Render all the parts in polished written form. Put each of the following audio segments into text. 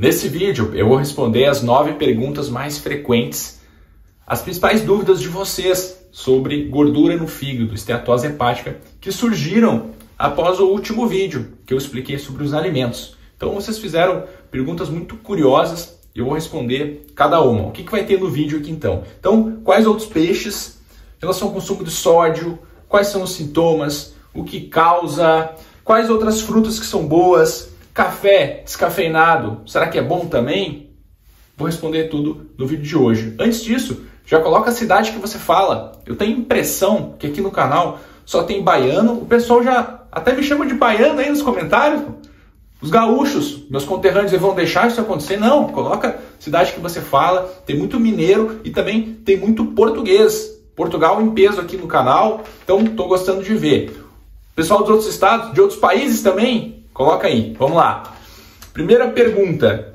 Nesse vídeo eu vou responder as 9 perguntas mais frequentes, as principais dúvidas de vocês sobre gordura no fígado, esteatose hepática, que surgiram após o último vídeo que eu expliquei sobre os alimentos. Então vocês fizeram perguntas muito curiosas e eu vou responder cada uma. O que vai ter no vídeo aqui então? Então, quais outros peixes, em relação ao consumo de sódio, quais são os sintomas, o que causa, quais outras frutas que são boas, café descafeinado, será que é bom também? Vou responder tudo no vídeo de hoje. Antes disso, já coloca a cidade que você fala. Eu tenho impressão que aqui no canal só tem baiano. O pessoal já até me chama de baiano aí nos comentários. Os gaúchos, meus conterrâneos, vão deixar isso acontecer? Não, coloca a cidade que você fala. Tem muito mineiro e também tem muito português. Portugal em peso aqui no canal, então estou gostando de ver. Pessoal dos outros estados, de outros países também, coloca aí. Vamos lá. Primeira pergunta.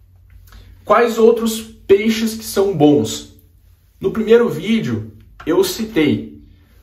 Quais outros peixes que são bons? No primeiro vídeo eu citei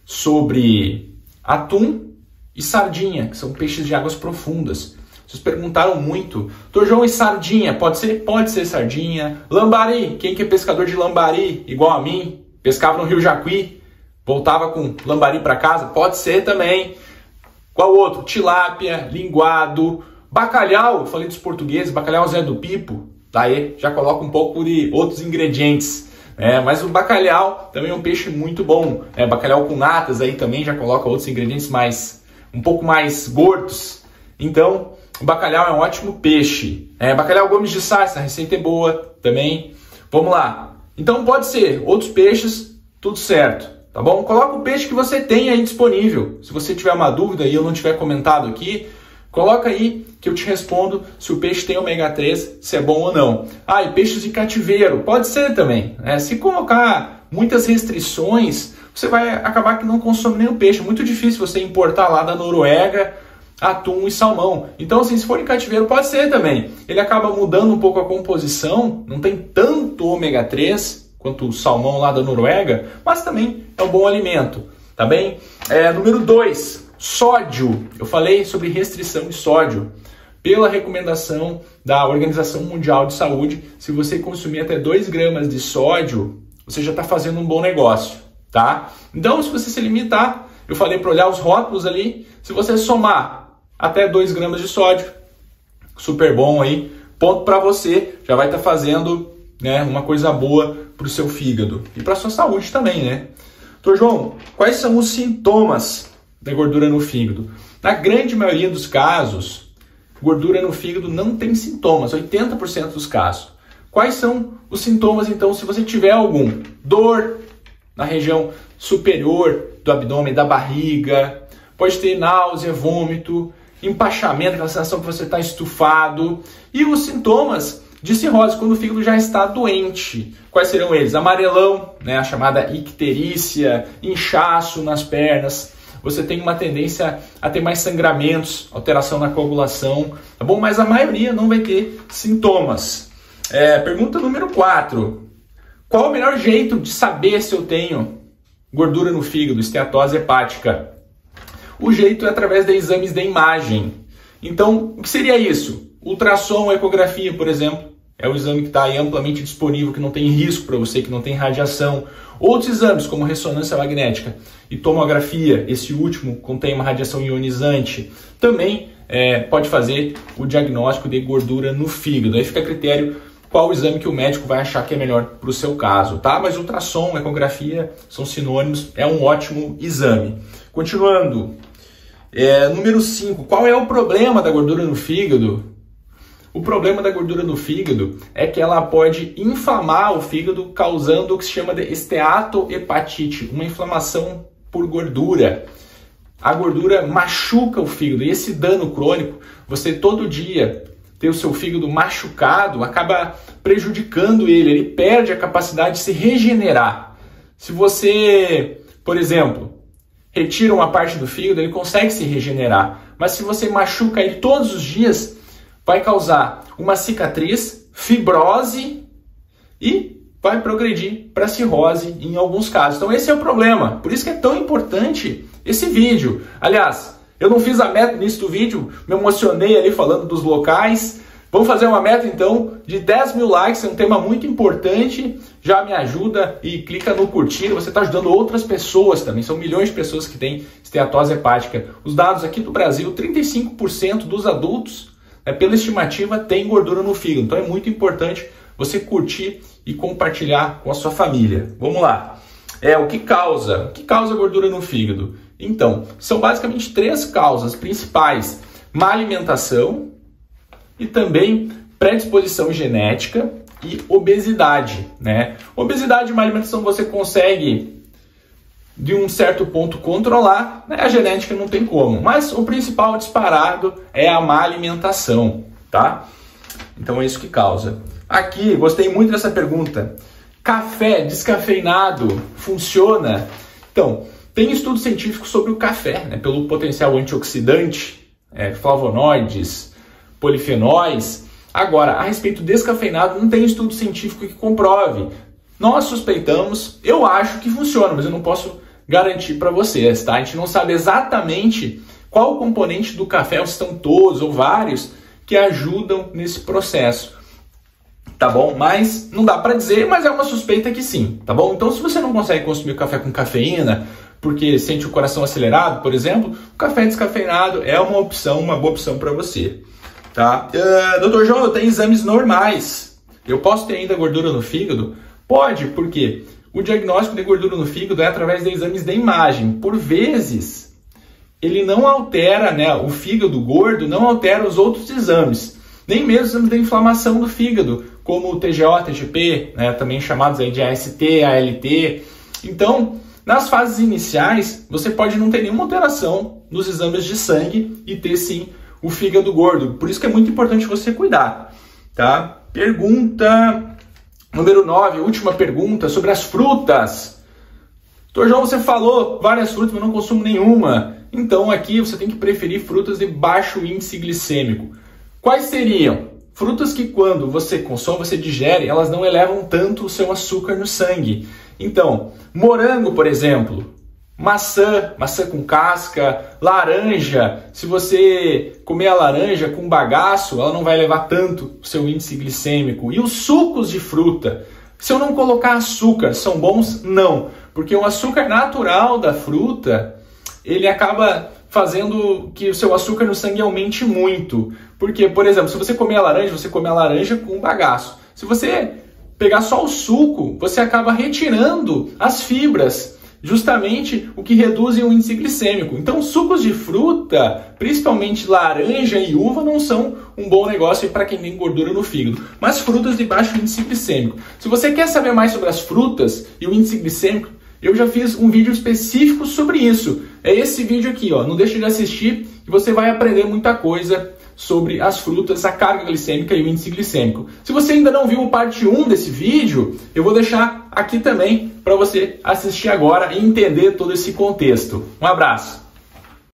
sobre atum e sardinha, que são peixes de águas profundas. Vocês perguntaram muito, Dr. João, e sardinha? Pode ser? Pode ser sardinha. Lambari, quem que é pescador de lambari igual a mim? Pescava no Rio Jacuí, voltava com lambari para casa? Pode ser também. Qual outro? Tilápia, linguado, bacalhau, eu falei dos portugueses, bacalhau Zé do Pipo, daí já coloca um pouco de outros ingredientes. Mas o bacalhau também é um peixe muito bom. Bacalhau com natas aí também já coloca outros ingredientes um pouco mais gordos. Então, o bacalhau é um ótimo peixe. Bacalhau Gomes de Sá, essa receita é boa também. Vamos lá. Então pode ser outros peixes, tudo certo. Tá bom? Coloca o peixe que você tem aí disponível. Se você tiver uma dúvida e eu não tiver comentado aqui, coloca aí que eu te respondo se o peixe tem ômega 3, se é bom ou não. E peixes de cativeiro, pode ser também. Se colocar muitas restrições, você vai acabar que não consome nenhum peixe. É muito difícil você importar lá da Noruega atum e salmão. Então, assim, se for em cativeiro, pode ser também. Ele acaba mudando um pouco a composição, não tem tanto ômega 3 quanto o salmão lá da Noruega, mas também é um bom alimento, tá bem? Número 2, sódio. Eu falei sobre restrição de sódio. Pela recomendação da Organização Mundial de Saúde, se você consumir até 2 gramas de sódio, você já está fazendo um bom negócio, tá? Então, se você se limitar, eu falei para olhar os rótulos ali, se você somar até 2 gramas de sódio, super bom aí, ponto para você, já vai estar fazendo uma coisa boa para o seu fígado e para a sua saúde também, né? Doutor João, quais são os sintomas da gordura no fígado? Na grande maioria dos casos, gordura no fígado não tem sintomas, 80% dos casos. Quais são os sintomas, então, se você tiver algum? Dor na região superior do abdômen, da barriga, pode ter náusea, vômito, empachamento, aquela sensação que você está estufado, e os sintomas de cirrose, quando o fígado já está doente. Quais serão eles? Amarelão, a chamada icterícia, inchaço nas pernas, você tem uma tendência a ter mais sangramentos, alteração na coagulação, tá bom? Mas a maioria não vai ter sintomas. Pergunta número 4. Qual o melhor jeito de saber se eu tenho gordura no fígado, esteatose hepática? O jeito é através de exames de imagem. Então, o que seria isso? Ultrassom, ecografia, por exemplo, é o exame que está aí amplamente disponível, que não tem risco para você, que não tem radiação. Outros exames, como ressonância magnética e tomografia, esse último contém uma radiação ionizante, também pode fazer o diagnóstico de gordura no fígado. Aí fica a critério qual o exame que o médico vai achar que é melhor para o seu caso, tá? Mas ultrassom, ecografia são sinônimos, é um ótimo exame. Continuando, número 5, qual é o problema da gordura no fígado? O problema da gordura no fígado é que ela pode inflamar o fígado, causando o que se chama de esteatohepatite, uma inflamação por gordura. A gordura machuca o fígado e esse dano crônico, você todo dia ter o seu fígado machucado, acaba prejudicando ele perde a capacidade de se regenerar. Se você, por exemplo, retira uma parte do fígado, ele consegue se regenerar. Mas se você machuca ele todos os dias, vai causar uma cicatriz, fibrose e vai progredir para cirrose em alguns casos. Então esse é o problema. Por isso que é tão importante esse vídeo. Aliás, eu não fiz a meta no início do vídeo, me emocionei ali falando dos locais. Vamos fazer uma meta então de 10 mil likes, é um tema muito importante, já me ajuda e clica no curtir, você está ajudando outras pessoas também, são milhões de pessoas que têm esteatose hepática. Os dados aqui do Brasil, 35% dos adultos, pela estimativa, tem gordura no fígado, então é muito importante você curtir e compartilhar com a sua família. Vamos lá. O que causa gordura no fígado? Então, são basicamente 3 causas principais: má alimentação e também predisposição genética e obesidade, né? Obesidade e má alimentação você consegue de um certo ponto controlar, né? A genética não tem como, mas o principal disparado é a má alimentação, tá? Então é isso que causa. Aqui, gostei muito dessa pergunta. Café descafeinado funciona? Então, tem estudo científico sobre o café, né, pelo potencial antioxidante, flavonoides, polifenóis. Agora, a respeito do descafeinado, não tem estudo científico que comprove. Nós suspeitamos, eu acho que funciona, mas eu não posso garantir para vocês, tá? A gente não sabe exatamente qual componente do café, ou se estão todos ou vários, que ajudam nesse processo. Tá bom? Mas não dá para dizer, mas é uma suspeita que sim, tá bom? Então, se você não consegue consumir café com cafeína, porque sente o coração acelerado, por exemplo, o café descafeinado é uma opção, uma boa opção para você, tá? Dr. João, eu tenho exames normais, eu posso ter ainda gordura no fígado? Pode, porque o diagnóstico de gordura no fígado é através de exames de imagem. Por vezes, ele não altera, né, o fígado gordo não altera os outros exames, nem mesmo exames de inflamação do fígado, como o TGO, TGP, né, também chamados aí de AST, ALT. Então, nas fases iniciais, você pode não ter nenhuma alteração nos exames de sangue e ter sim o fígado gordo. Por isso que é muito importante você cuidar, tá? Pergunta número 9, última pergunta, sobre as frutas. Doutor João, você falou várias frutas, mas não consumo nenhuma. Então aqui você tem que preferir frutas de baixo índice glicêmico. Quais seriam? Frutas que quando você consome, você digere, elas não elevam tanto o seu açúcar no sangue. Então, morango, por exemplo, maçã com casca, laranja. Se você comer a laranja com bagaço, ela não vai elevar tanto o seu índice glicêmico. E os sucos de fruta? Se eu não colocar açúcar, são bons? Não, porque o açúcar natural da fruta, ele acaba fazendo que o seu açúcar no sangue aumente muito. Porque, por exemplo, se você comer a laranja, você come a laranja com bagaço. Se você pegar só o suco, você acaba retirando as fibras, justamente o que reduz o índice glicêmico. Então, sucos de fruta, principalmente laranja e uva, não são um bom negócio para quem tem gordura no fígado. Mas frutas de baixo índice glicêmico. Se você quer saber mais sobre as frutas e o índice glicêmico, eu já fiz um vídeo específico sobre isso. É esse vídeo aqui, ó. Não deixe de assistir e você vai aprender muita coisa sobre as frutas, a carga glicêmica e o índice glicêmico. Se você ainda não viu o parte 1 desse vídeo, eu vou deixar aqui também para você assistir agora e entender todo esse contexto. Um abraço!